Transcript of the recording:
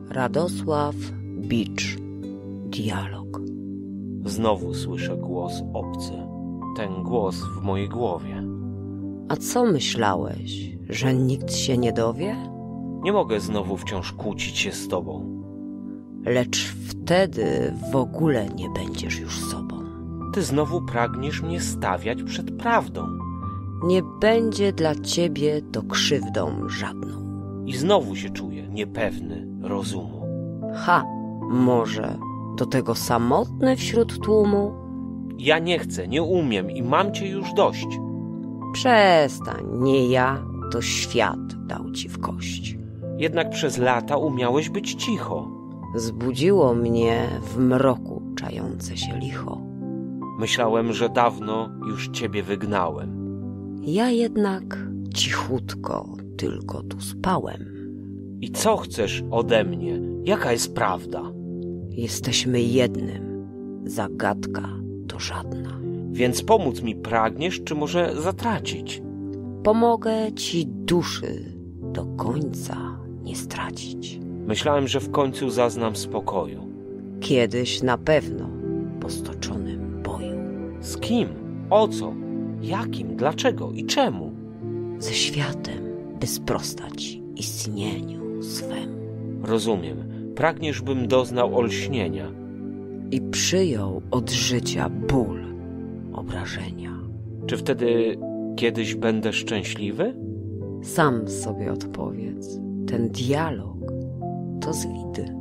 Radosław Bicz. Dialog. Znowu słyszę głos obcy. Ten głos w mojej głowie. A co myślałeś, że nikt się nie dowie? Nie mogę znowu wciąż kłócić się z tobą. Lecz wtedy w ogóle nie będziesz już sobą. Ty znowu pragniesz mnie stawiać przed prawdą. Nie będzie dla ciebie to krzywdą żadną. I znowu się czuję niepewny rozumu. Ha, może do tego samotny wśród tłumu? Ja nie chcę, nie umiem i mam cię już dość. Przestań, nie ja, to świat dał ci w kość. Jednak przez lata umiałeś być cicho. Zbudziło mnie w mroku czające się licho. Myślałem, że dawno już ciebie wygnałem. Ja jednak cichutko tylko tu spałem. I co chcesz ode mnie? Jaka jest prawda? Jesteśmy jednym, zagadka to żadna. Więc pomóc mi pragniesz, czy może zatracić? Pomogę ci duszy do końca nie stracić. Myślałem, że w końcu zaznam spokoju. Kiedyś na pewno po stoczonym boju. Z kim? O co? Jakim? Dlaczego? I czemu? Ze światem, by sprostać istnieniu swemu. Rozumiem. Pragniesz, bym doznał olśnienia. I przyjął od życia ból, obrażenia. Czy wtedy kiedyś będę szczęśliwy? Sam sobie odpowiedz. Ten dialog to z widy.